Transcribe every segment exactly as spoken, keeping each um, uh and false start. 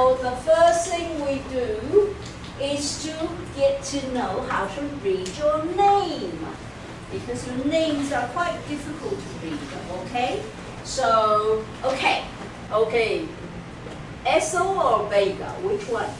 So the first thing we do is to get to know how to read your name. Because your names are quite difficult to read, okay? So, okay, okay. Esso or Vega, which one?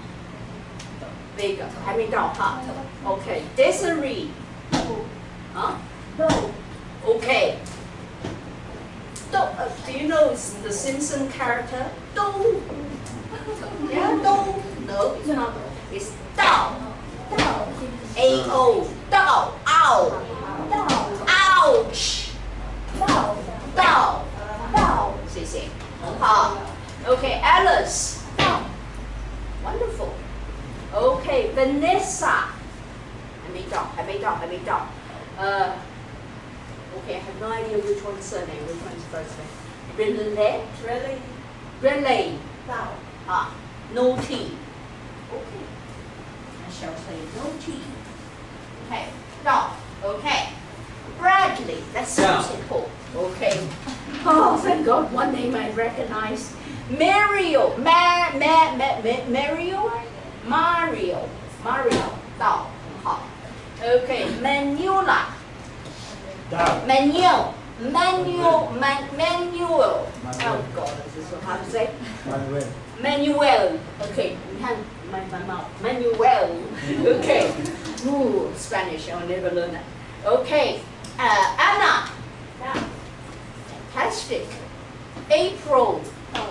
Vega, 还没到哈。Okay, Desiree. Huh? No. Okay. Do, uh, do you know the Simpson character? Do. Yeah, do. No, it's not. It's Dao. Dao. A O. Dao. Ow. Dao. Ouch. Dao. Dao. Dao. 谢谢。很好。Okay, Alice. Dao. Wonderful. Okay, Vanessa. 还没到，还没到，还没到。Uh, okay, I have no idea which one's surname, which one's first name. Relay? Really? Relay. Dao. Ah, no T. Okay. I shall say no T. Okay, Dao. Okay. Bradley. That's so Yeah. simple. Okay. Oh, thank God, one name I recognize. Mario. Ma, ma, ma, ma, Mario? Mario. Mario. Dao. Okay, Manuela. Dao. Manuel. Manuel. Man, Manuel. Oh God, this is so hard to say. Manuel. Manuel. Okay, you have my, my mouth. Manuel. Okay. Ooh, Spanish, I'll never learn that. Okay, uh, Anna. Dao. Fantastic. April. Dao.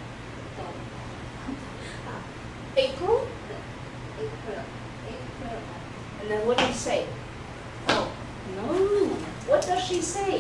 April? April. April. And then what do you say? Oh, no. What does she say?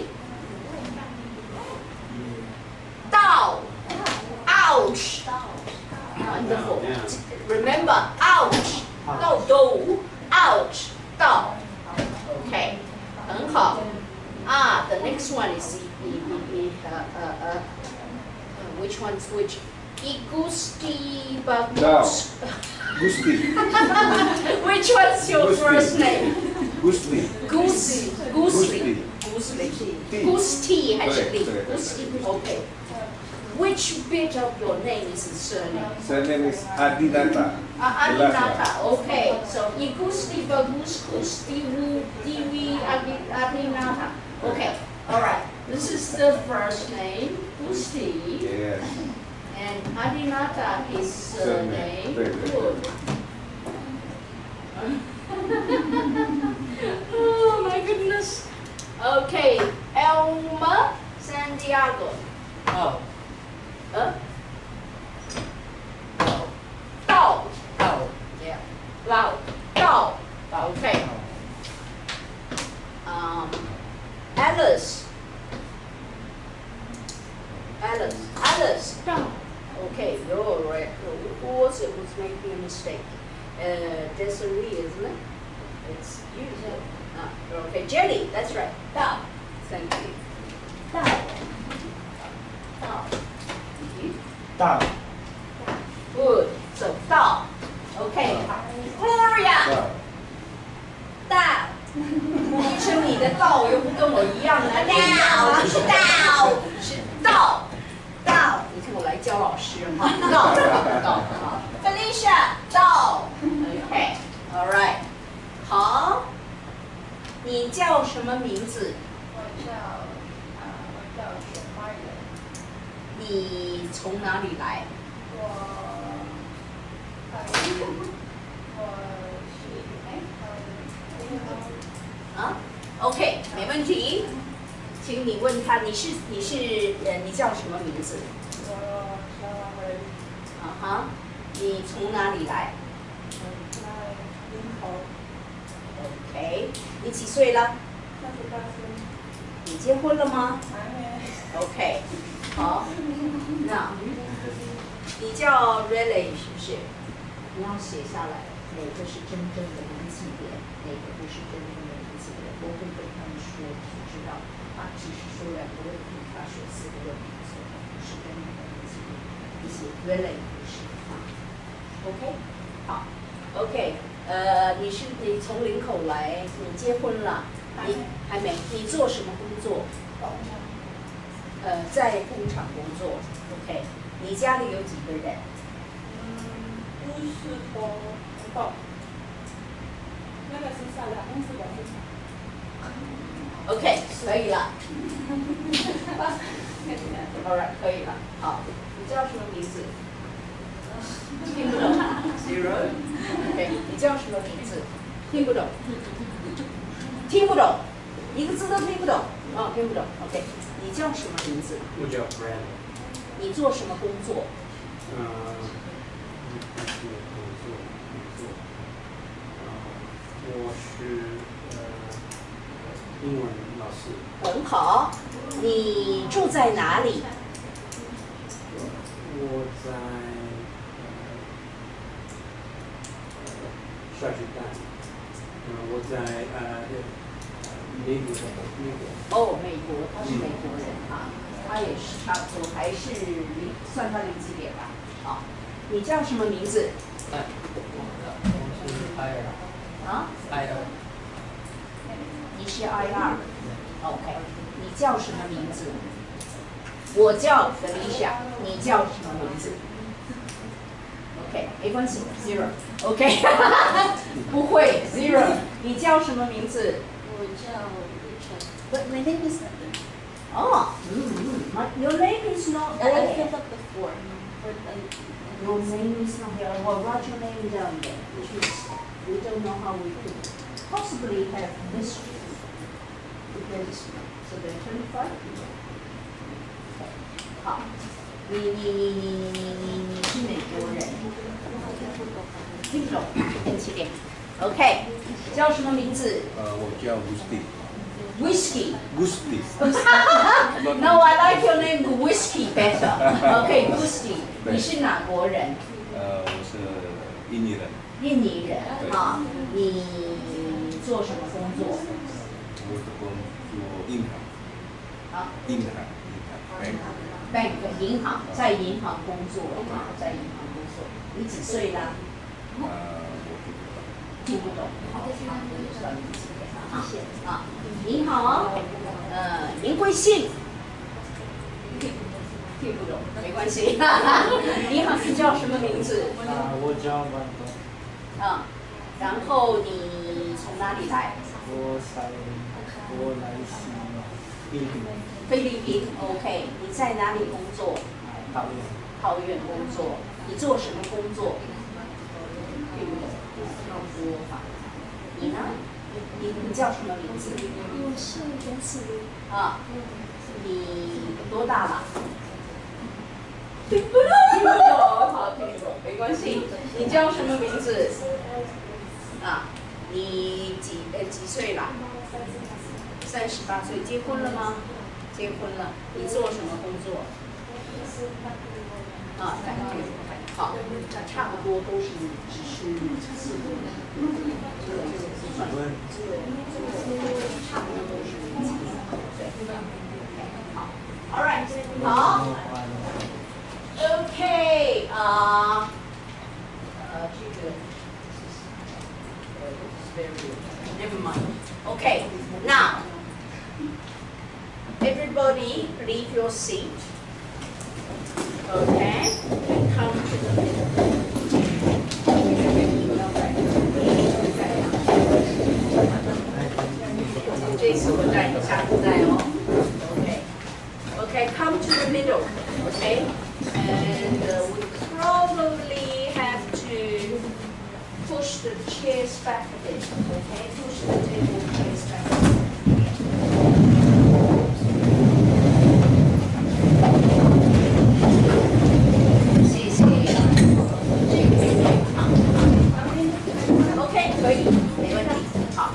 Dao. Ouch. Wonderful. Yeah. Remember, ouch. No, do. Ouch. Dao. Okay. 很好. Ah, the next one is uh, uh, uh, uh, which one's which? Igusti Bagus. Gusti. Which one's your Gusti. first name? Gusti. Goose. Goosely. Goosely. T. Gusti 还是对， Lee? 对，对， Gusti. Okay. Which bit of your name is the surname? Surname is Adinata. Uh, Adinata. Okay. So Igusti Bagus Gusti Wu Divi Adinata. Okay. All right. This is the first name, Gusti. Yes. And Adinata is surname. Surname. Good. Oh my goodness. Okay, Elma Santiago. Oh. Huh? Dao. Dao. Yeah. Lao. Dao. Okay. Um, Alice. Alice. Alice. Dao. Okay, you're right. Who was it was making a mistake? Uh, Desiree, isn't it? It's you. Ah, okay, Jenny, that's right. Dao. Thank you. Dao. Dao. You? Dao. Good. So, Dao. Okay. Gloria. Dao. 大，医生，你的道又不跟我一样的，道是道是道道，你看我来教老师哈，道道好 ，Felicia 道 ，OK，All right， 好，你叫什么名字？ 我叫啊，我叫雪花人。 你从哪里来？ 我呃，我是哎呃， 啊 ，OK， 没问题，请你问他，你是你是呃，你叫什么名字？ 我小花人， 啊哈，你从哪里来在林口， ？OK， 你几岁了？ 三十八岁， 你结婚了吗还没。 ？OK， 好，那你叫 Relay 是不是？你要写下来，哪个是真正的名字点，哪个不是真正的名字点，我会跟他们说，就知道啊，只是说两个问题，他说四个问题，所以不是真正的名字点，你写 Relay 不是啊。OK， 好 ，OK， 呃，你是你从林口来，你结婚了？你还没？你做什么工作？呃，在工厂工作 ，OK。你家里有几个人？ 嗯， 都市活动，那个是下两公司的市场。 OK， 可以了。Alright， 可以了。好，你叫什么名字？听不懂。Zero。OK， 你叫什么名字？听不懂。听不懂，一个字都听不懂。哦，听不懂。OK， 你叫什么名字？ 我叫 Brad。 你做什么工作？ 嗯，工作工作工作。呃，我是呃英文老师。 很好。你住在哪里？ 我在呃下水站。嗯，我在呃美国的美国。 哦，美国，他是美国人啊，他也是差不多，还是零，算他零几点吧。好，你叫什么名字？ 哎，我是埃尔。 啊？ 埃尔。 你是 I R。OK， 你叫什么名字？我叫 Felicia， 你叫什么名字 ？OK， 没关系 ，Zero。OK， 不会 Zero。你叫什么名字？ 我叫玉成。 But my name is. Oh, mm, my, your name is not I there. filled up the form. For the, Your name is not here. Well, write your name down there, which is we don't know how we could possibly have this because so there are twenty-five people. 好，你你你你你你你你是美国人，听不懂，听起点。OK， 叫什么名字？ 呃，我叫 Gusti。 Whiskey. Gusti。 No, I like your name, Whiskey better. OK, Whiskey. 你是哪国人？ 呃，我是印尼人。 印尼人啊。你做什么工作？ 我是工作银行。 啊？ 银行，银行 Bank 银行，在银行工作啊，在银行工作。你几岁啦？ 呃，我不知道。 听不懂。好，差不多也算你几点了啊？啊，你好，呃，您贵姓？听不懂，没关系。你好，你叫什么名字？ 啊，我叫万东。 啊，然后你从哪里来？ 我在，我来自菲律宾。 菲律宾 ，OK。你在哪里工作？ 桃园。 桃园工作。你做什么工作？听不懂，要说法。你呢？你你叫什么名字？ 我是袁子瑜。 啊，你多大了？听不懂，听不懂，好，听不懂，没关系。你叫什么名字？啊，你几呃几岁了？三十八岁，结婚了吗？结婚了。你做什么工作？啊，感觉好，差不多都是只是四个，这个这个不算，差不多都是对，好 ，All right， 好。OK， 啊、uh, 呃，这个 ，never mind. Okay, now everybody leave your seat. Okay, and come to the middle. 这次我带你下次带哦。Okay, okay, come to the middle. Okay. And uh, we probably have to push the chairs back a bit, okay? Push the table chairs back a bit. OK， 可以，没问题。好，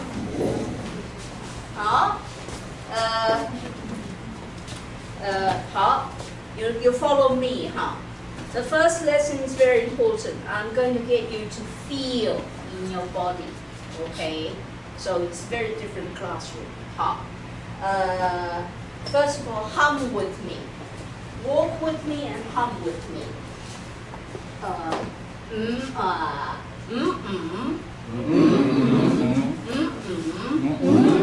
好，呃，呃，好。You, you follow me, huh? The first lesson is very important. I'm going to get you to feel in your body, okay? So it's very different classroom. Huh? Uh, first of all, hum with me. Walk with me and hum with me. Uh, mm, uh, mm, mm, mm, mm, mm,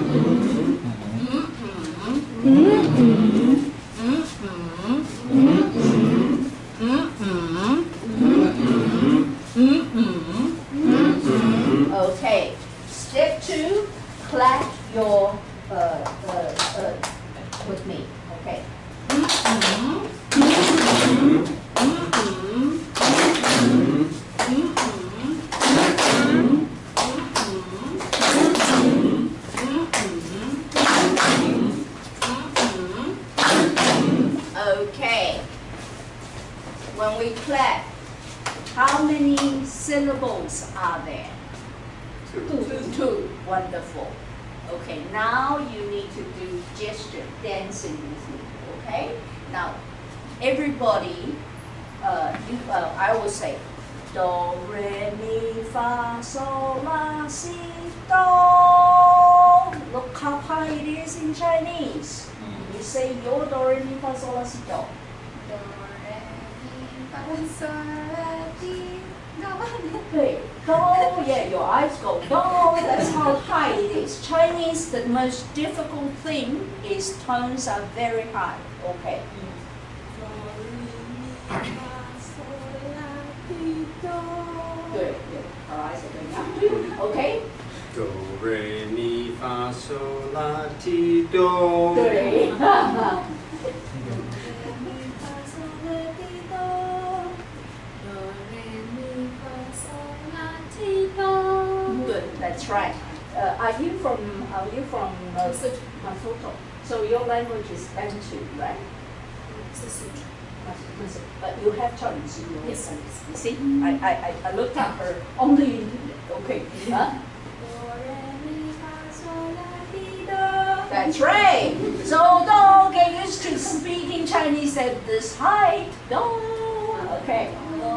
mm, mm, mm, Mm-hmm. Mm-hmm. Mm-hmm. Mm-hmm. to clap your uh, uh, uh, with me. Okay. Mm-hmm. Mm-hmm. Mm-hmm. Okay. When we clap, how many syllables are there? Two. Two. Two. Wonderful. Okay, now you need to do gesture, dancing with me. Okay? Now, everybody, uh, you, uh, I will say, do, re, mi, fa, sol, la, si, do. Look how high it is in Chinese. You say yo, do, re, mi, fa, sol, la, si, do. Do, re, mi, fa, sol, la, ti, do. Okay, do, yeah, your eyes go do, that's how high it is. Chinese, the most difficult thing is tones are very high. Okay. Good, good. Our eyes are going up. Okay? Do, re, mi, fa, sol, la, ti, do. 对。Good, that's right. Uh, are you from are you from uh, Lesotho? So your language is Bantu, right? But you have tones in your Yes. You see, I, I, I- I looked at her only. Okay. Huh? That's right. So don't get used to speaking Chinese at this height. Don't. Okay.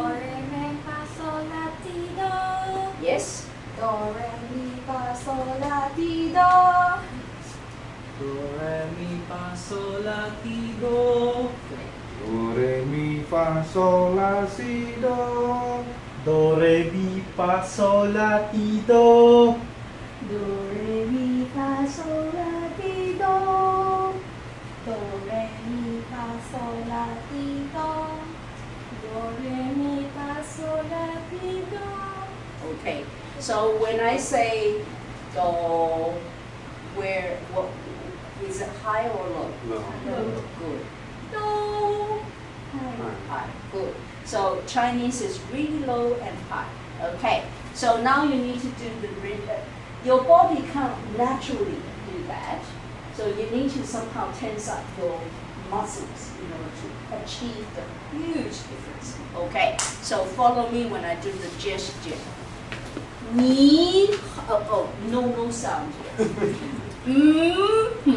Yes. Do, re, mi, fa, sol, la, ti, do. Do, re, mi, fa, sol, la, ti, do. Do, re, mi, fa, sol, la, si, do. Do, re, mi, fa, sol, la, ti, do. Do, re, mi, fa, sol, la, ti, do. Do, re, mi, fa, sol, la, ti, do. Do, re, mi, fa, sol, la, ti, do. Okay. So when I say do, where what is it high or low? No. Good. Do. High. High. Good. So Chinese is really low and high. Okay. So now you need to do the re- uh, your body can't naturally do that. So you need to somehow tense up your muscles in order to achieve the huge difference. Okay. So follow me when I do the gesture. Ni, oh, oh, no, no sound here. Mm-hmm.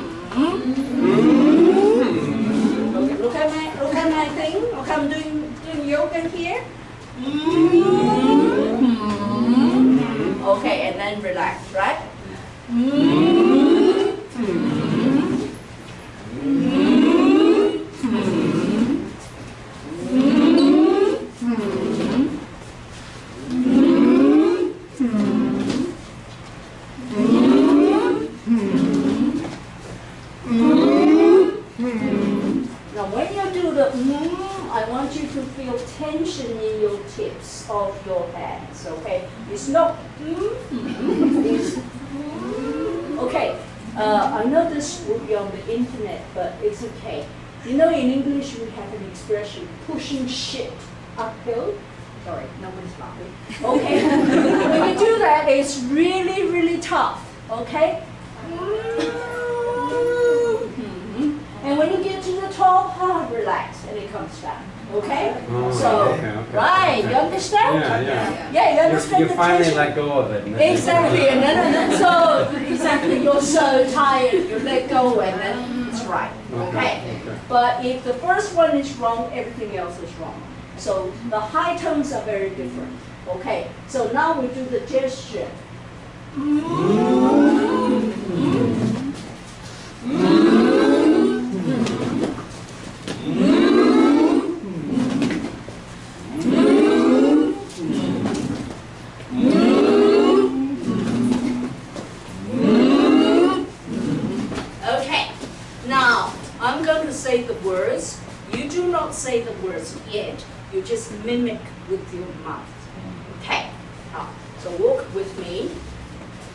Look, look at my, look at my thing. Look, I'm doing, doing yoga here. Mm-hmm. Okay, and then relax, right? Mm-hmm. Now when you do the mm, I want you to feel tension in your tips of your hands, okay? It's not mm, it's mm. Okay, uh, I know this will be on the internet, but it's okay. You know in English we have an expression, pushing shit uphill. Sorry, nobody's laughing. Okay, when you do that, it's really, really tough, okay? And when you get to the top, ah, relax, and it comes down. Okay? Oh, so, okay, okay. right, you understand? Yeah, yeah. Yeah, you You, understand you the finally tension? let go of it. Exactly, and then, and then so, exactly, you're so tired, you let go, and then it's right. Okay? Okay, okay. But if the first one is wrong, everything else is wrong. So the high tones are very different. Okay, so now we do the gesture. Okay, now I'm going to say the words. You do not say the words yet. You just mimic with your mouth. Okay, now, so walk with me.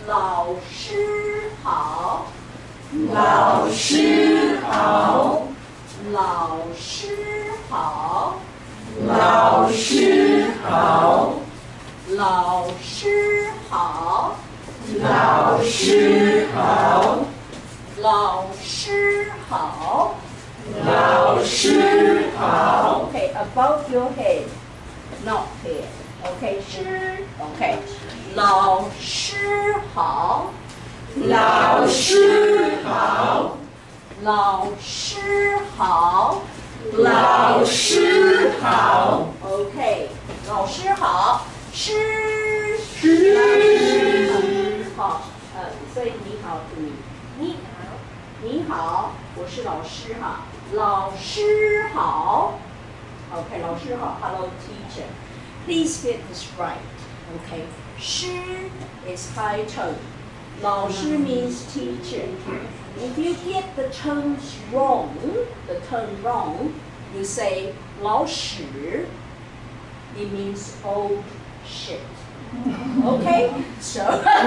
老师好， 老师好， 老师好， 老师好， 老师好， 老师好， 老师好。 老师好。 Okay, above your head, not here. Okay, 师 Okay. 老师好， 老师好， 老师好。 老师好。 Okay, 老师好，师师好，呃，所以你好注意，你好，你好，我是老师哈，老师好。Okay, 老师好 ，Hello teacher. Please get this right. Okay, 师 is high tone. 老师 means teacher. If you get the tones wrong, the tone wrong, you say 老师. It means old shit. Okay, so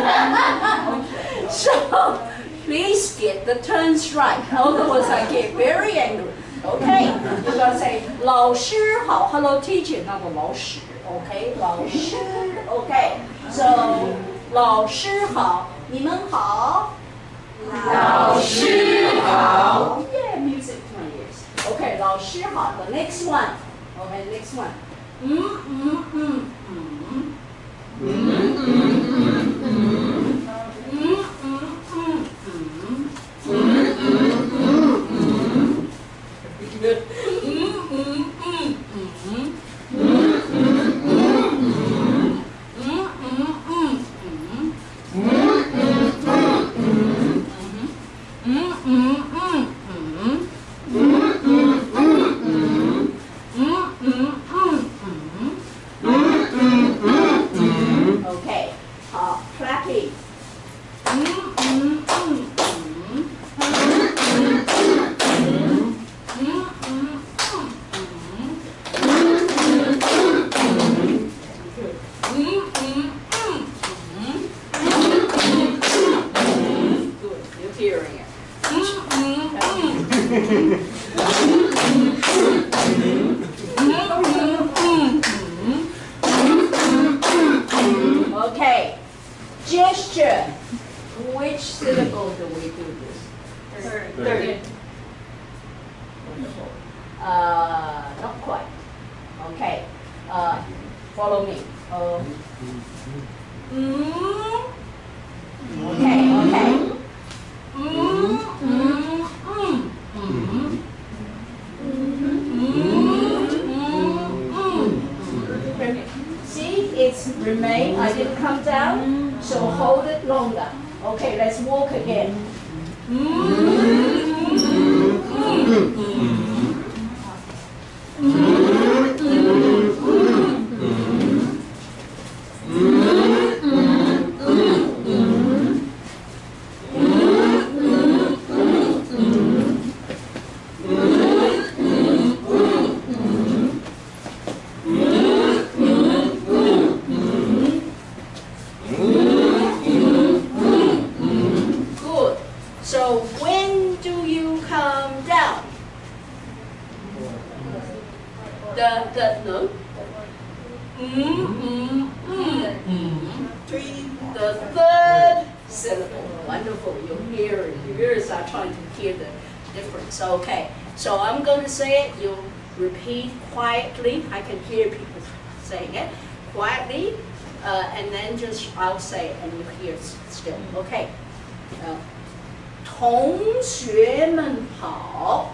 so please get the tones right. Otherwise, I get very angry. Okay, you're gonna say 老师好 ，Hello teacher, not 老师。Okay, 老师。Okay, so 老师好，你们好。 老师好。 Yeah, music to my ears. Okay, 老师好。The next one. Okay, next one. 嗯嗯嗯嗯。嗯嗯嗯嗯。嗯嗯嗯嗯。嗯嗯嗯嗯。Good. 嗯嗯嗯嗯。嗯嗯嗯嗯。嗯嗯嗯嗯。嗯嗯嗯嗯。嗯嗯嗯嗯。嗯嗯嗯嗯。嗯嗯嗯嗯。嗯嗯嗯嗯。Okay. 好 ，clapping. 嗯嗯嗯嗯。嗯嗯嗯嗯。嗯嗯嗯嗯。嗯嗯嗯嗯。嗯嗯嗯嗯。嗯嗯嗯嗯。Good. You're hearing it. 嗯嗯嗯。嗯嗯嗯。Okay. Gesture. Which syllable do we do this? Third. Third. Uh, not quite. Okay. Uh, follow me. Uh, mm. Okay, okay. Mm, mm, mm, mm. See, it's remain. I didn't come down, so hold it longer. Okay, let's walk again. Good. So when do you come down? The the no. Mm, mm, mm, mm. Three. The third syllable. Wonderful. Your ear, your ears are trying to hear the difference. Okay. So I'm going to say it. You repeat quietly. I can hear people saying it quietly, uh, and then just I'll say it, and you hear s- still. Okay. Uh, 同学们好。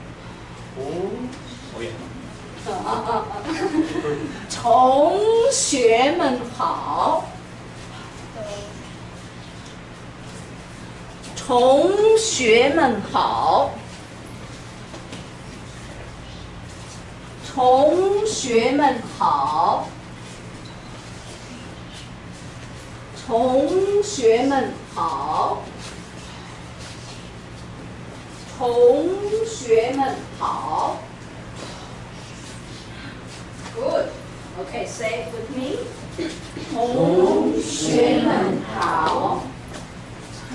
同学们好。同学们好。同学们好。同学们好。同学们好。Good. Okay, say it with me. 同学们好。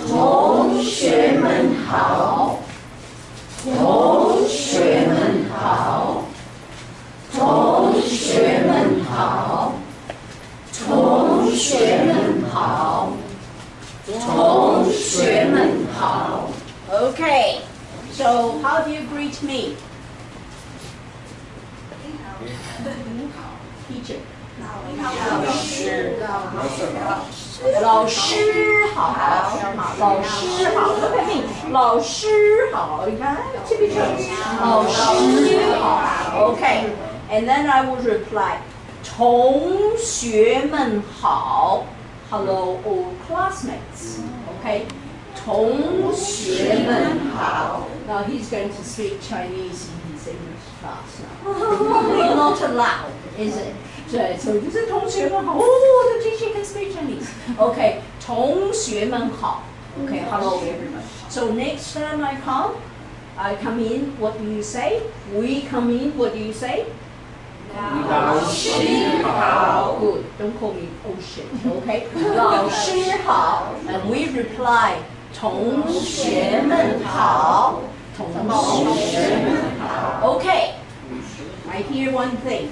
同学们好，同学们好，同学们好，同学们好，同学们好。Okay, so how do you greet me? Teacher. 老师，老师好，老师好 ，Look at me， 老师好，你看，这个就是老师好 ，OK， and then I would reply， 同学们好 ，Hello all classmates，OK， 同学们好。Now he's going to speak Chinese in his English class now. Not allowed, is it? 对，所以就是同学们好。Oh, the teacher can speak Chinese. Okay, 同学们好。Okay, hello everyone. So next time I come, I come in. What do you say? We come in. What do you say? 老师好。Good. Don't call me oh shit. Okay. 老师好。And we reply. 同学们好。同学们好。Okay. I hear one thing.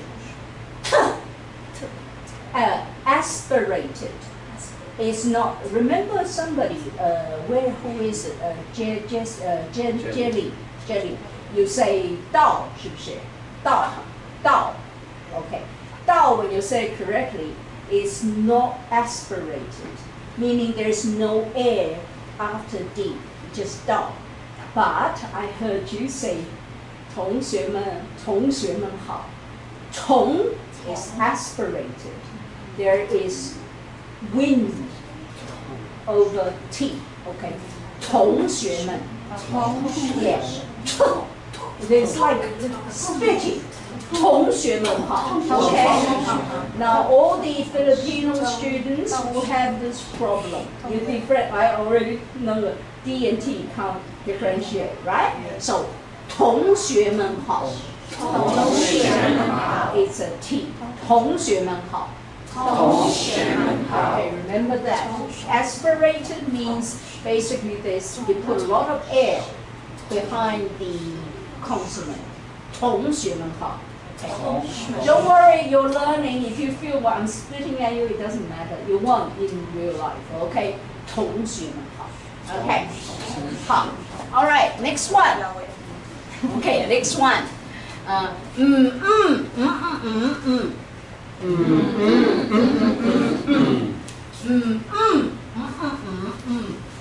Uh, aspirated is not. Remember somebody? Uh, where? Who is it? Uh, je, just, uh, je, jelly, jelly. You say 道，是不是？道，道。Okay. 道 when you say it correctly is not aspirated, meaning there's no air after d, just 道. But I heard you say 同学们，同学们好。同 is aspirated. There is wind over T. Okay. 同学们. Yes. It's like spitting. 同学们好. Okay. Now all the Filipino students will have this problem. You different. I already know D and T can't differentiate, right? So 同学们好. 同学们好. It's a T. 同学们好. 同学们好. Okay, remember that. Aspirated means basically this, you put a lot of air behind the consonant. 同学们好. Okay. Don't worry, you're learning. If you feel what I'm spitting at you, it doesn't matter. You won't in real life, okay? 同学们好. Okay. 好. All right, next one. Okay, next one. Uh, mm, mm, mm, mm, mm, mm. Mm, mm, mm, mm, mm, mm. Mm, mm, mm, mm,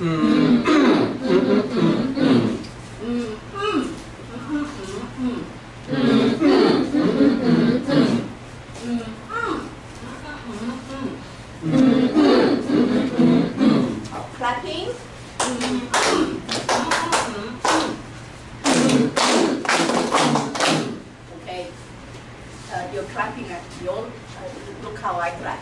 mm. Clapping. Okay, uh, you're clapping at your. Uh, look how I clap.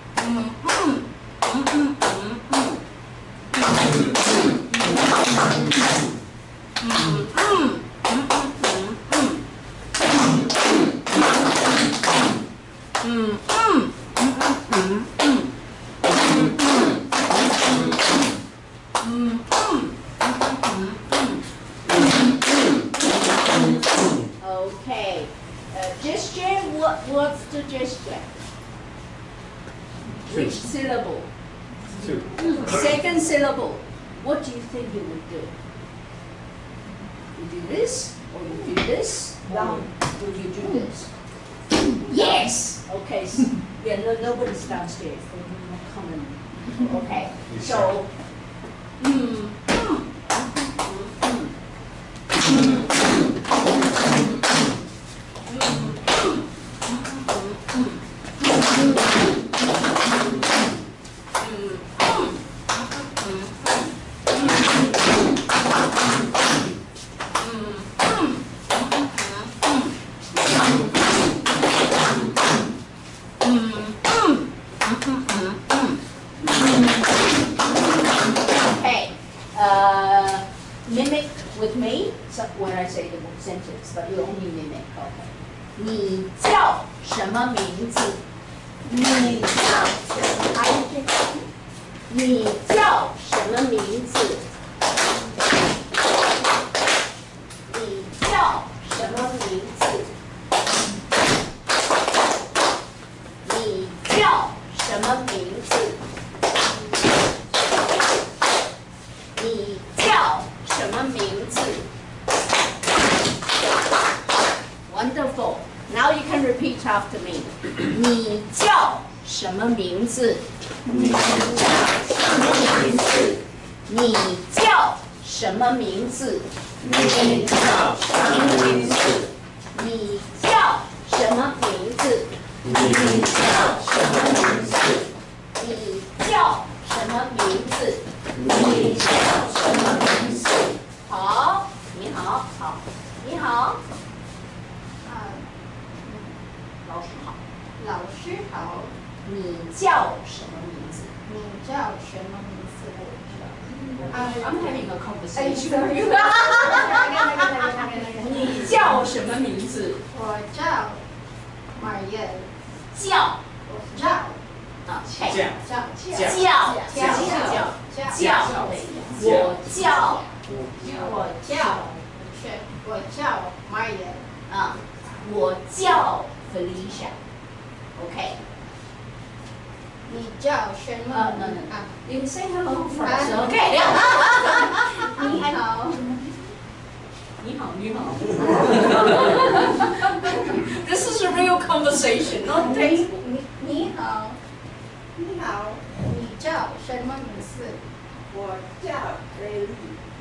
Okay, uh, gesture. What what's the gesture? Which syllable? Two. Second syllable. What do you think you would do? You do this, or you do this, or would you do this? Yes. Okay. So, yeah. No, nobody's downstairs. They're not coming. Okay. So. Mm, mm, Okay, uh, mimic with me so when I say the sentence, but you only mimic. Okay. 你叫什么名字？你叫什么？ 你叫什么名字？你叫什么名字？你叫什么名字？你叫什么名字 ？Wonderful. Now you can repeat after me. 你叫什么名字？你叫什么名字？你叫什么名字？你叫什么名字？你叫什么名字？你叫什么名字？你叫什么名字？你叫什么名字？好，你好，好，你好， 啊， 老师好， 老师好， 你叫什么名字？ 你叫什么名字？ 啊 I'm having a 哎 conversation. ，sorry 你叫什么名字？ 我叫马燕， 叫我叫啊， 叫嘿， 叫叫叫叫叫，我叫我叫是我叫马燕， 啊，我叫 Felicia. OK. 你叫什么？ 呃，no no no. 啊， You can say hello first. 啊 OK. 你好， 你好，你好。This is a real conversation, not 你 Facebook. 你你好，你好，你叫什么名字？ 我叫雷丽。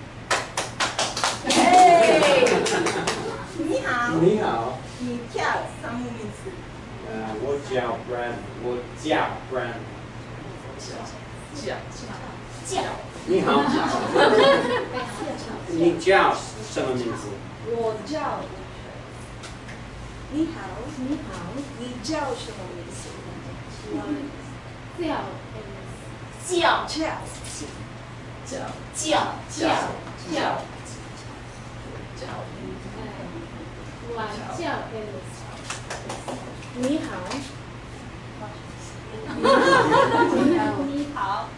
嘿， 你好， 你好， 你叫什么名字？ 呃，我叫 Brand，我叫 Brand。 叫叫你好，你叫什么名字？ 我叫。你好， 你好， 你叫什么名字？ 我叫叫叫叫叫叫叫叫。 我叫 Alice。你好，你好，你好，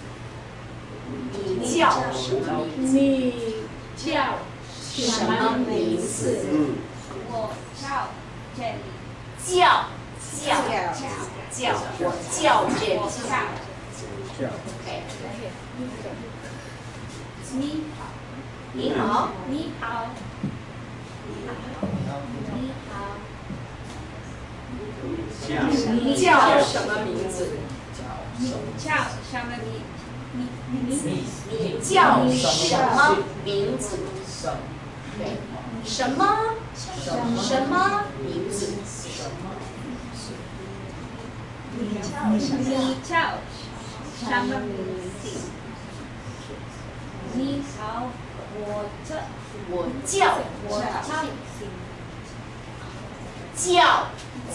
你叫什么名字？ 你叫什么名字？ 嗯， 我叫这里。 叫叫叫，我叫这里。 叫 OK。 你好， 你好， 你好，你好， 叫你叫什么名字？ 你叫什么名？你你你你叫什么名字？对，什么什么名字？ 你叫什么名字？你好，我这我叫我叫叫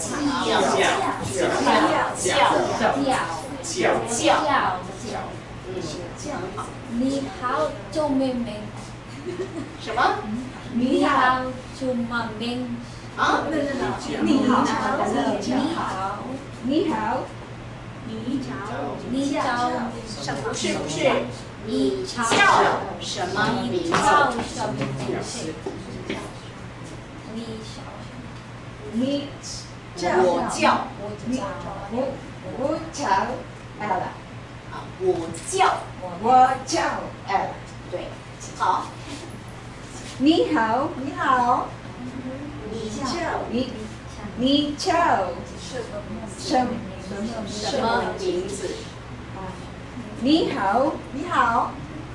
叫叫叫叫叫。嗯， 你好，周妹妹。 什么？ 你好，周妈明。 啊？ 你好，你好，你好，你好，你好， 不是不是，你叫什么名字？ 叫什么名字？你叫你我叫我叫我我叫 Ella， 啊，我叫我叫 Ella。 对，好， 你好，你好， 你叫你你叫什什什么名字？ 你好，你好，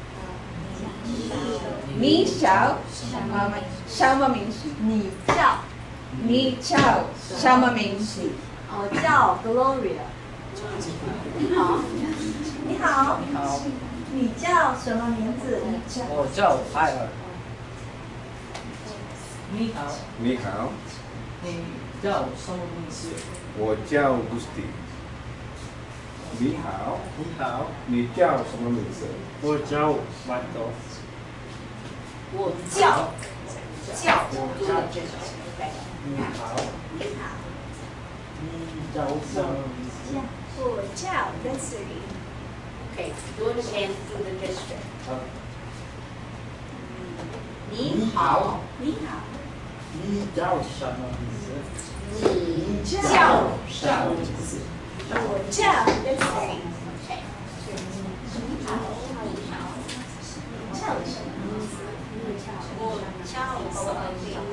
你叫什么什么名字？你叫你叫什么名字？ 我叫 Gloria。好， 你好， 你好， 你叫什么名字？ 我叫海尔。你好， 你好， 你叫什么名字？ 我叫 Gusti。你好， 你好， 你叫什么名字？ 我叫麦豆。 我叫叫读的这种。 你好， 你好， 你叫什么名字？ 我叫 Desiree。 Okay, do it again, do the gesture. 你好，你好， 你叫什么名字？ 你叫什么名字？我叫 let's say okay。你好，你好，你叫什么名字？我叫我叫什么名字？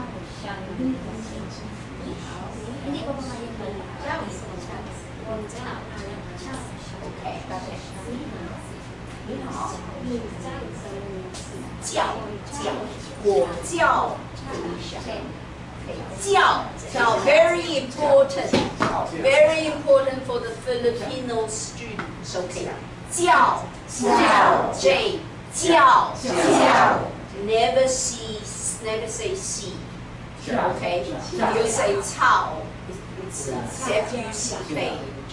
你好，你好，叫什么名字？我叫叫 OK， 你好，你叫什么名字？叫叫，我叫 Felicia。叫叫 very important, very important for the Filipino students. Okay， 叫叫 J 叫叫 never see never say see. Okay, you say 操 it's F U C K.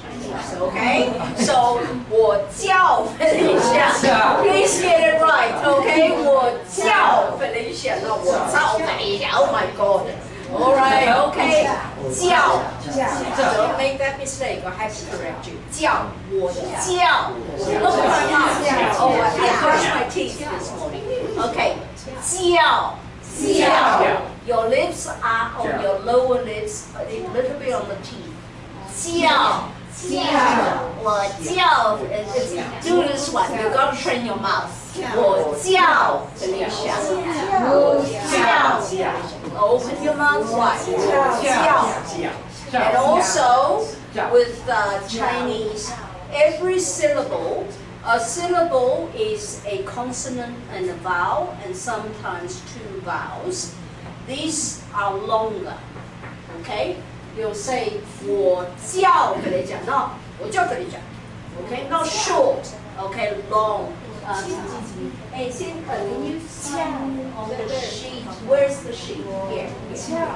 Okay, so 我叫 Felicia. Please get it right. Okay, 我叫 Felicia. No, 我叫 Felicia. Oh my God. All right, okay. 叫 Don't make that mistake. I have to correct you. 叫我叫 Look at my mouth. Oh, I brushed my teeth this morning. Okay. 叫叫 Your lips are on your lower lips, a little bit on the teeth. 叫叫我叫 Do this one. You gotta train your mouth. 我叫 Felicia. 我叫 Open your mouth wide. 叫 And also with uh, Chinese, every syllable, a syllable is a consonant and a vowel, and sometimes two vowels. These are longer. Okay? You'll say 我叫 Felicia. No, 我叫 Felicia. Okay? Not short. Okay? Long. Uh, hey, Xin, uh, can you stand on the sheet? Where's the sheet? Here. Here.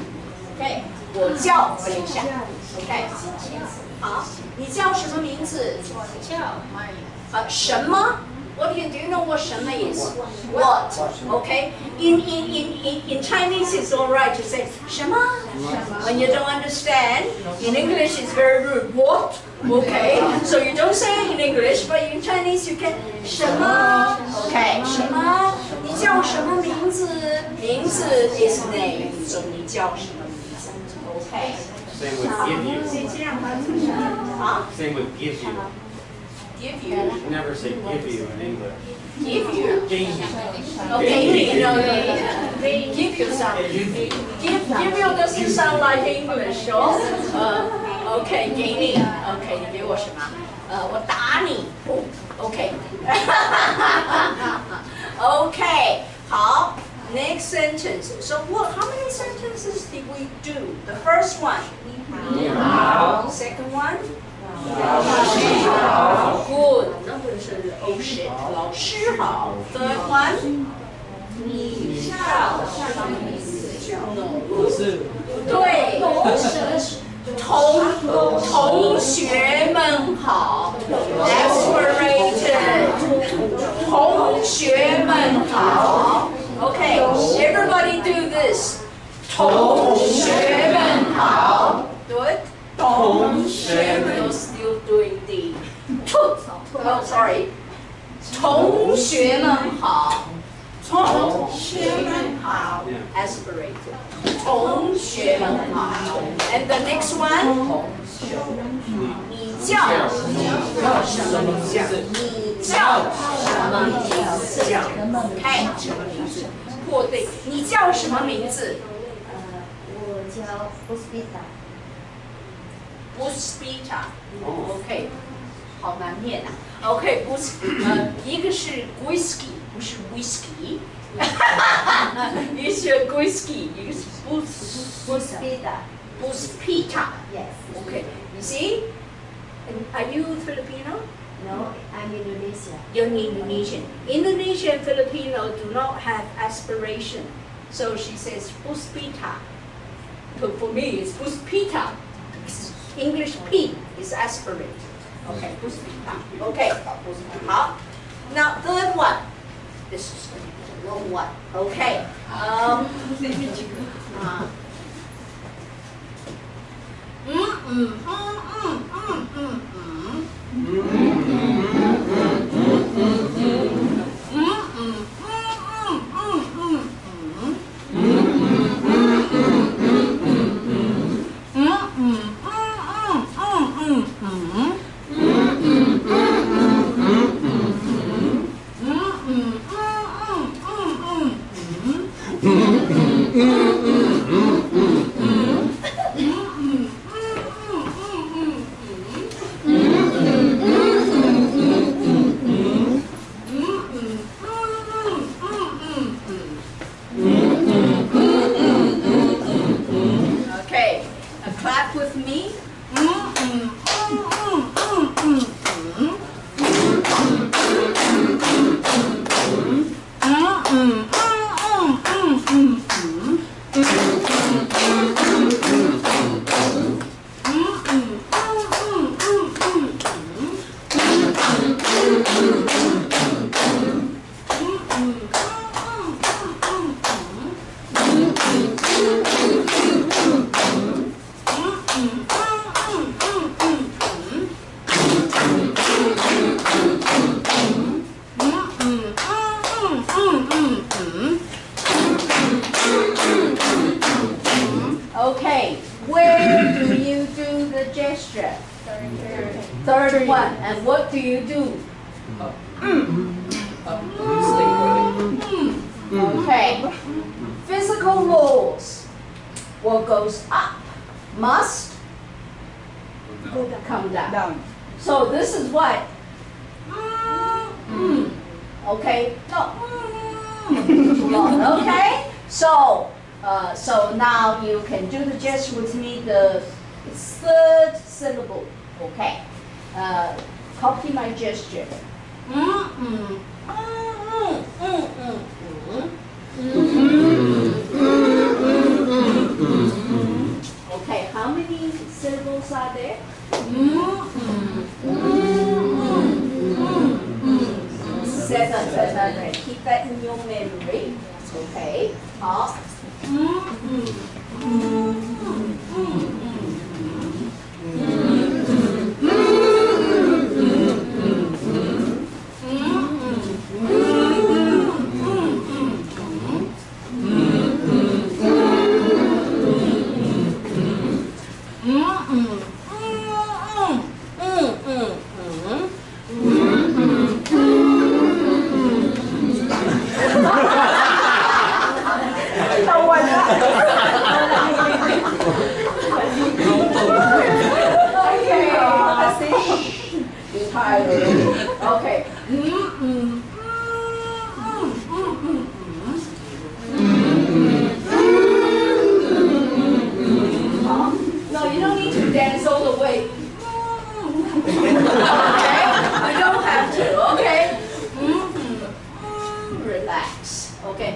Okay. 我叫 Felicia. Okay. 好，你叫什么名字？叫 Maria. 啊，什么 What do you do? You know what 什么 is? What? Okay. In in in in in Chinese, it's all right to say 什么 when you don't understand. In English, it's very rude. What? Okay. So you don't say it in English, but in Chinese, you can 什么 Okay. 什么？你叫什么名字？名字 is name. So 你叫什么名字 Okay. Same with give you. 先先让他出声啊。 Same with give you. Give you. You never say give you in English. Give you. Give you. Okay, no, no, no. Give you something. Give, give you doesn't sound like English, oh? Uh, okay, 给你 Okay, 你给我什么？呃，我打你。Oh, okay. Okay, 好。Next sentence. So what? How many sentences did we do? The first one. 你好. Second one. 老师好 Good. 那不是 oh shit. 老师好 Third one. 你叫什么名字 No. 是对。同同学们好 Aspirated. 同学们好 Okay, everybody do this. 同学们好 Do it. 同学们 You're still doing the Oh, sorry. 同学们好同学们好 Aspirated. 同学们好 And the next one. 你叫什么名字？你叫什么名字？开什么名字？破对，你叫什么名字？ 呃，我叫 Puspita。 Puspita。OK， 好难念啊。OK， 不是，呃，一个是 whisky， 不是 whisky。一是 whisky， 一个是 Puspita。 Puspita。 Yes. Okay, you see? And are you Filipino? No, I'm Indonesia. You're Indonesian. Indonesian and Filipino do not have aspiration. So she says Puspita. But for me, it's Puspita. English P is aspirated. Okay, Puspita. Okay, Puspita. Now, third one. This is the long one. Okay. Um, uh, Mm, mm, mm, mm, mm, mm, mm. 嗯嗯嗯嗯嗯。Okay, where do you do the gesture? Third one. And what do you do? Up. Mm. Up. Stick. Okay. Physical rules. What goes up must come down. Down. So this is what. Mm. Okay. No. Mm. Okay. So. Uh, so now you can do the gesture with me, the third syllable. Okay. Uh, copy my gesture. Mm, mm, mm, mm, mm, mm. Okay, how many syllables are there? Seven, seven. Keep that in your memory. Okay. 好。Okay. No, you don't need to dance all the way. Okay? You don't have to, okay? Relax. Okay.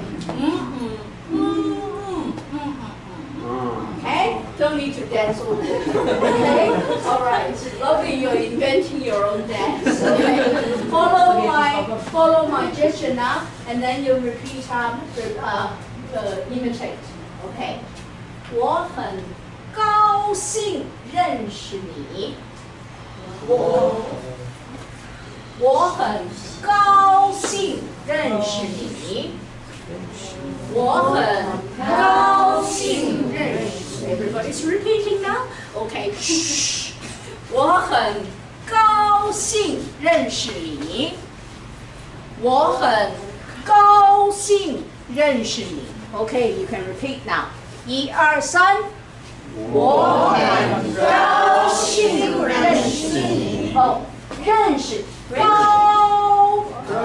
Okay? Don't need to dance all the way. Okay? Alright. Lovely, you're inventing your own dance. Okay? Follow my follow my gesture now, and then you repeat um, uh, uh, imitate. Okay? 我很高兴认识你。我我很高兴认识你。我很高兴认识。Everybody's repeating now. Okay. 我很高兴认识你。我很高兴认识你。Okay, you can repeat now. 一二三。我很高兴认识你。哦，认识高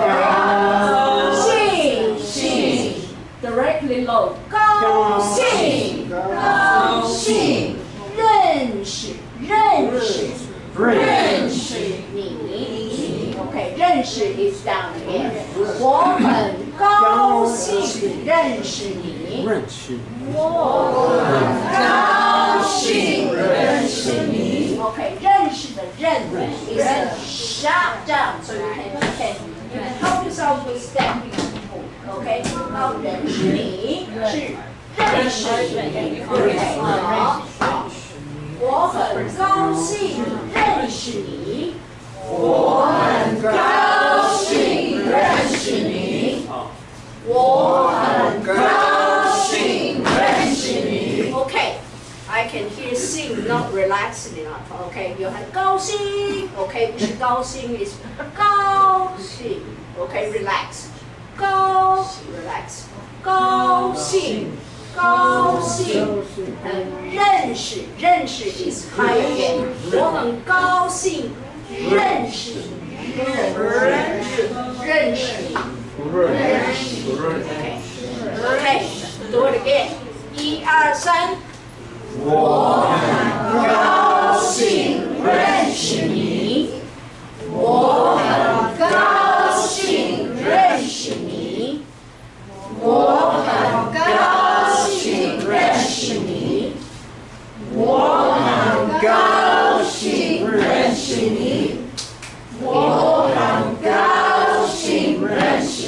兴兴 directly low 高兴高兴认识认识认识你。Okay, 认识 is down again. 我很高兴认识你。 认识。 我很高兴认识你。Okay, 认识的认 is a sharp down, so you can you can you can help yourself with stamping on the board. Okay, 那认识你是认识你。Okay, 好，我很高兴认识你。我很高兴认识你。我很高兴认识你。Okay, I can hear sing, not relaxing enough. Okay, 有很高兴。Okay, 不是高兴 is 高兴。Okay, relax. 高 relax. 高兴。高兴。嗯，认识认识 is high again. 我很高兴。认识你，认识认识你，认识你。OK OK, do it again. 一二三。我很高兴认识你。我很高兴认识你。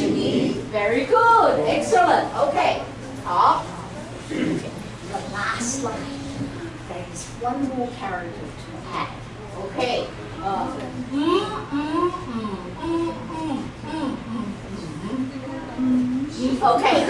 识你。Very good, excellent. Okay. 好。The last line. There is one more character to add. Okay. 呃，嗯嗯嗯嗯嗯嗯嗯。Okay.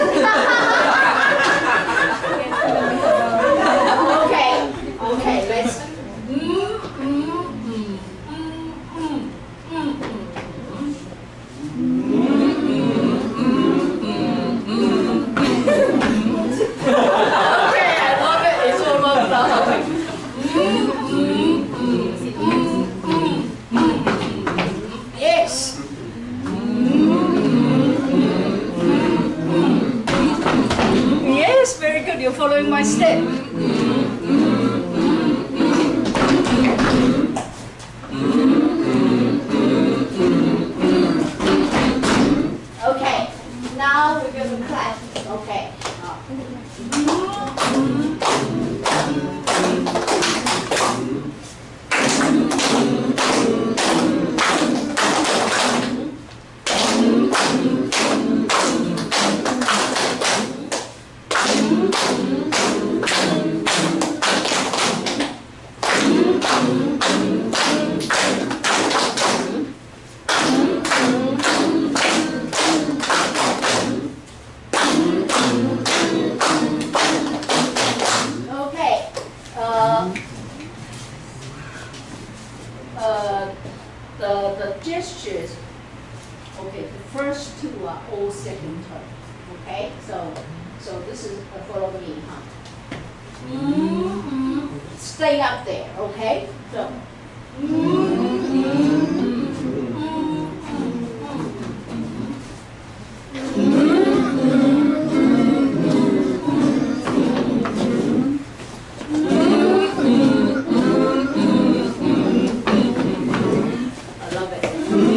Okay. Okay. Let's. 嗯嗯嗯嗯嗯嗯嗯。Okay, I love it. It's almost done. Yes. Yes, very good. You're following my step. Okay, now we're going to clap. Okay. Okay. Uh, uh, the, the gestures, okay, the first two are all second term. Okay, so so this is uh, follow me, huh? Mm-hmm. Stay up there, okay? So. I love it.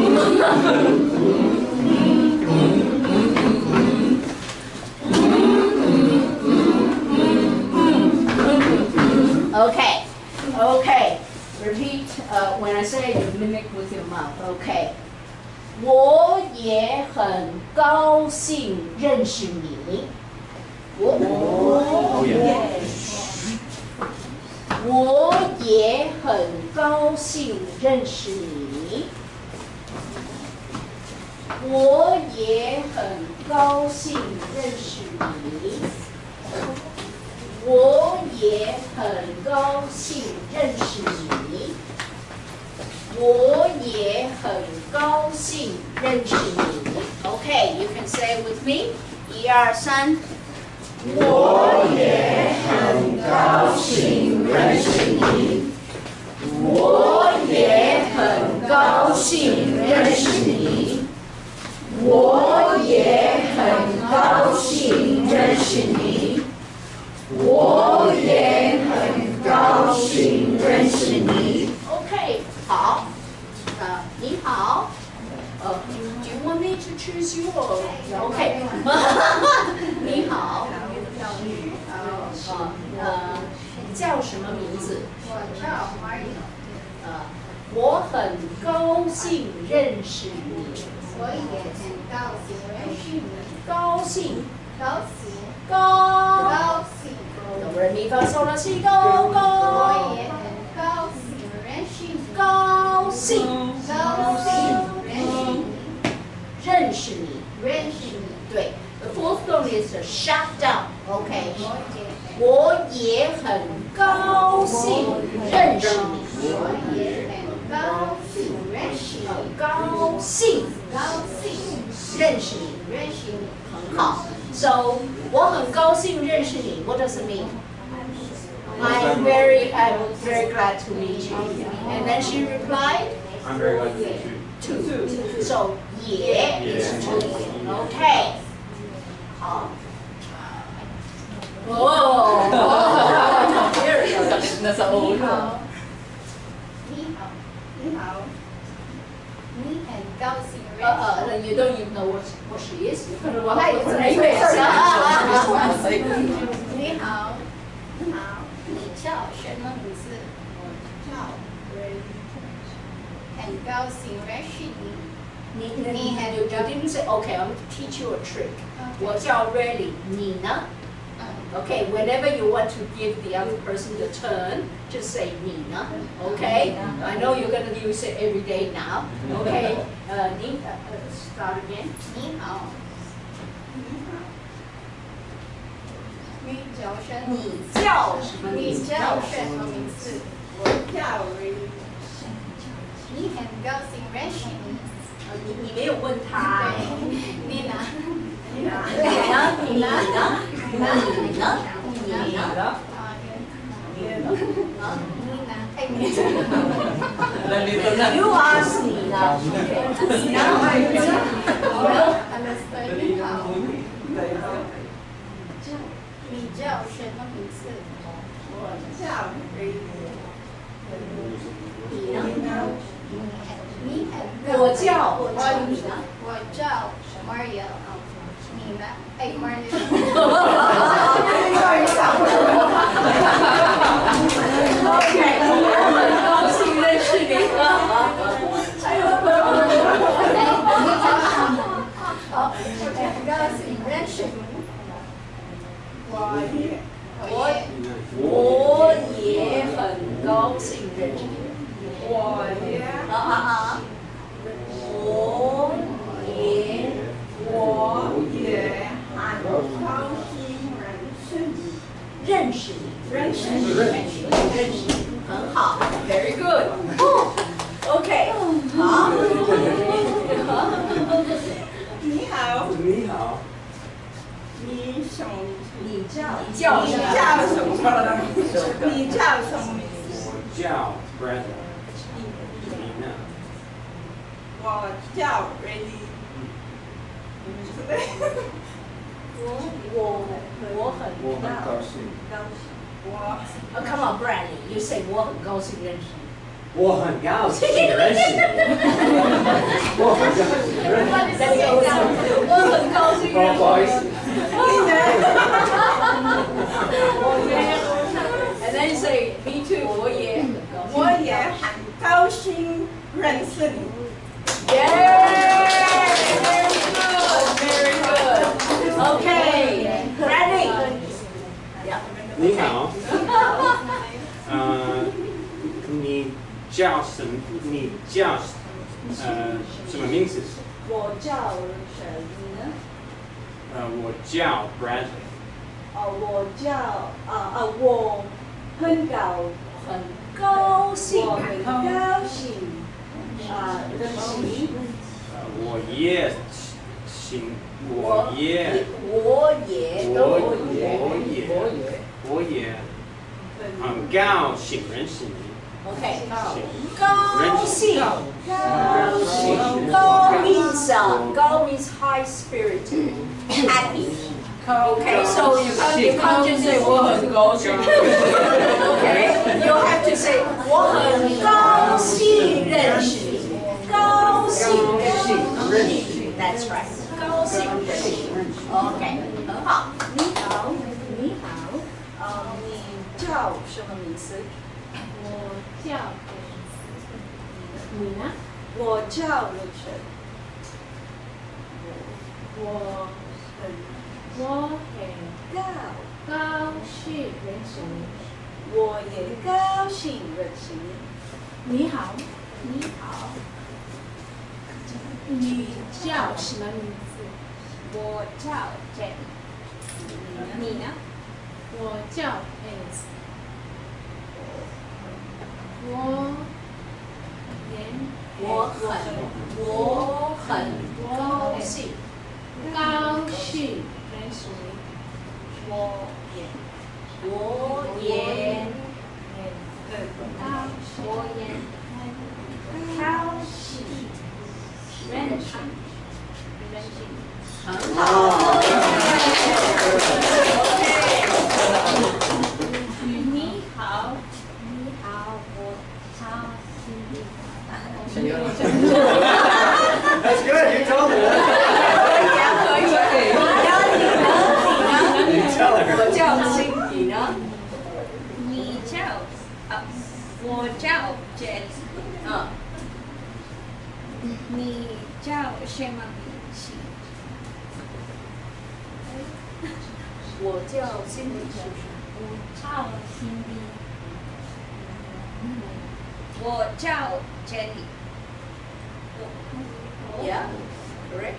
Okay, okay. Repeat. Uh, when I say it, you mimic with your mouth. Okay. 我也很高兴认识你。我我也我也很高兴认识你。我也很高兴认识你。我也很高兴认识你。我也很高兴认识你。Okay, you can say it with me. 一二三。我也很高兴认识你。我也很高兴认识你。我也很高兴认识你。我也很高兴认识你。OK， 好，呃，你好，呃 ，Do you want me to choose you or OK？ 你好，呃呃，你叫什么名字？ 我叫 Mario， 呃，我很高兴认识你。 我也很高兴认识你。 高兴， 高兴， 高， 高兴。 哆来咪发嗦拉西哆我高， 也很高兴认识你。 高兴， 高兴认识你。 认识你。 认识你。 对，the fourth tone is a shut down. OK， 我也很我也很高兴认识你。 我也很高兴认识你。 很高兴高兴认识你。 认识你。 很好。So 我很高兴认识你。What does it mean? I'm very, I'm very glad to meet you. And then she replied, I'm very glad to meet you. two. So 也 is two. Okay. 好。哦，那是欧你好，你好，你好，你很高兴认识呃呃，you don't even know what what she is. 我还以为你。你好，你好，你叫什么名字？我叫 Ray，很高兴认识你。 你你你 you didn't say okay. I'm going to teach you a trick. 我叫 Riley， 你呢？ Okay, whenever you want to give the other person the turn, just say 你呢 Okay, I know you're going to use it every day now. Okay, uh, 你 uh, start again. 你好，你叫什么？ 你叫什么名你字？ 叫什么名字？ 我叫 Ray。 你很高兴认识你。 呃你你没有问他。 对，你呢？ 你呢？你呢？你呢？你呢？你呢？ 啊，你你呢？ 你呢？哎，你呢？ You ask 你呢？你呢？ 你好，你叫什么名字？ 我叫 Ray。 你呢？ 你很我叫我我你呢？ 我叫 Mario。你呢？哎，Mario。 OK， 我很高兴认识你。 好，很高兴认识你。 我也我也我也很高兴认识你。 我也啊啊啊！我也我也很高兴认识你。 认识你，认识你，认识你，认识你，很好 ，very good。OK， 好。 你好， 你好， 你什么名字？ 你叫你叫你什么？ 叫什么？你叫什么名字？ 我叫 Brandon， 你呢？ 我叫 Ray。 我我我很我很高兴。 高兴。我呃 ，Come on, Bradley, you say 我很高兴认识你。 我很高兴认识你。我很高兴认识你。 再给我讲，我很高兴认识你。 不好意思。 我也，and then you say me too， 我也很高兴。 我也很高兴认识你。 Yeah, very good, very good. Okay, Bradley. Yeah. 你好，呃，你叫什么？你叫呃什么名字？ 我叫谁？你呢？ 呃，我叫 Bradley。 哦，我叫啊啊，我很高很高兴， 我很高兴啊认识你。 呃，我也请，我也， 我也， 我我也， 我也，我也很高兴认识你。 OK， 高高兴，高兴，高 means uh, 高 means high spirited, happy. Okay, so you can't, you can't just say 我很高兴。Okay, you have to say 我很高兴认识你，高兴认识你。That's right， 高兴认识你。OK， 很好。 你好，你好， 呃，你叫什么名字？ 我叫你呢？ 我叫 Richard。 我很我很高， 高兴认识你。 我也高兴认识你。 你好，你好，你叫什么名字？我叫 Jane。你呢？我叫 Alice。我也我很，我很高兴。 高兴认识你。 我也我也高我也高兴认识认识你。 很好。 你好，你好，我超心里。 That's good. You told me. 可以，可以。那你呢？你呢？ Tell her. 我叫辛迪呢？ 你叫啊，我叫 Jess。 嗯， 你叫我叫 Cindy 是不是？ 我叫 Cindy。 我叫 Jenny。 Yeah, correct.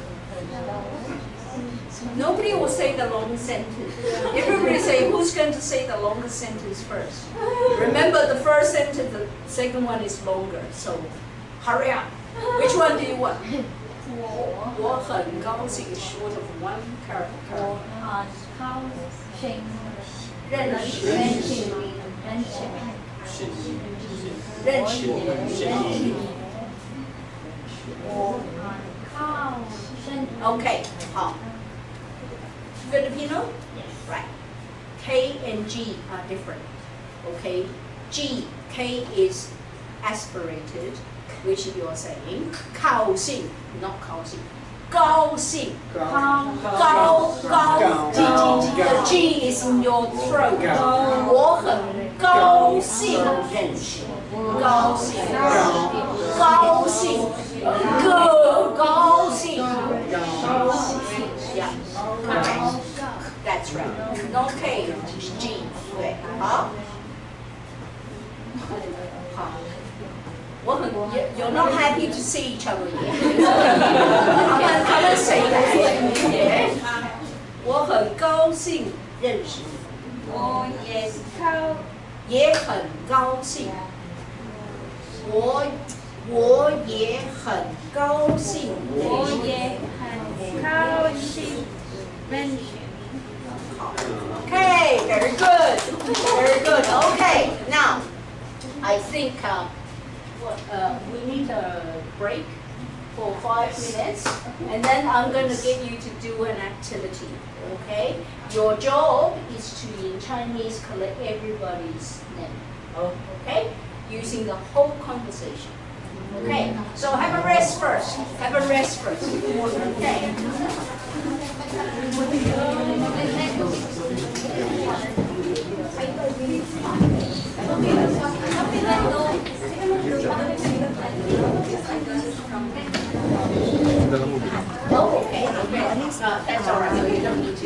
Nobody will say the long sentence. Everybody say, who's going to say the longest sentence first? Remember, the first sentence, the second one is longer. So, hurry up. Which one do you want? 我我很高兴 is short of one character. 我很高兴认识认识你，认识你。 认识你认识你。我很高兴。 Okay, 好。Filipino? Right. K and G are different. Okay. G, K is aspirated, which you are saying. 高兴, not 高兴. 高兴. 高高 G G G. The G is in your throat. 我很高兴认识你。高兴。高兴。个高兴。Yeah. Correct. That's right. No K, G. 对，好。好。我很 You're not happy to see each other yet. 他们他们谁来？我很高兴认识你。 我也高也很高兴。我我也很高兴。 我也很高兴认识你。 Okay, very good, very good. Okay, now I think uh, what, uh, we need a break for five minutes, and then I'm going to get you to do an activity. Okay, your job is to in Chinese collect everybody's name. Okay, using the whole conversation. Okay, so have a rest first. Have a rest first. Okay. Oh, okay, okay. Uh, that's all right. So you don't need